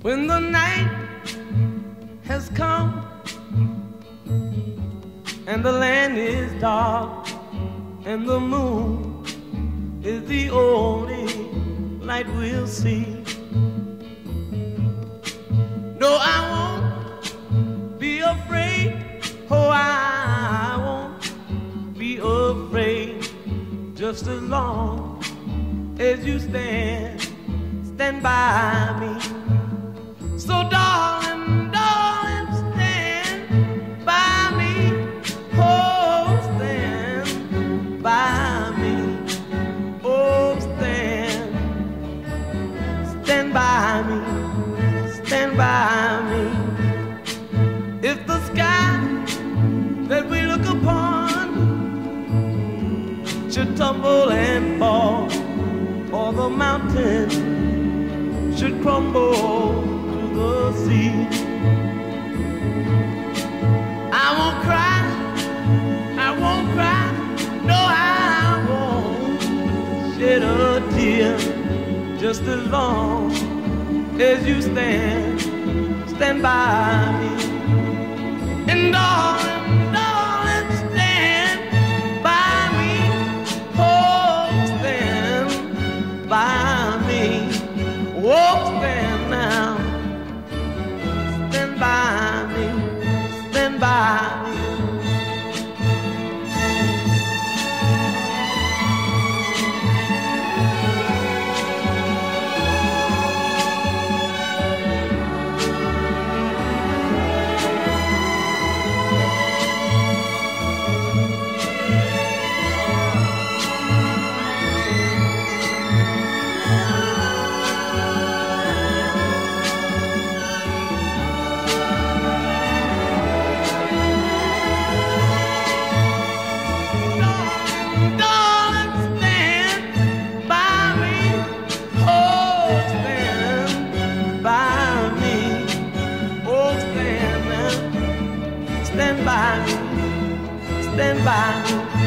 When the night has come and the land is dark and the moon is the only light we'll see. No, I won't be afraid. Oh, I won't be afraid. Just as long as you stand by me. So darling, darling, stand by me. Oh, stand by me. Oh, stand by me. Stand by me. If the sky that we look upon should tumble and fall, or the mountain should crumble to the sea, I won't cry, no, I won't shed a tear, just as long as you stand by me. And darling, darling, stand by me. Oh, stand by me. Oh, stand now. Stand by me. Stand by me. Stand by me.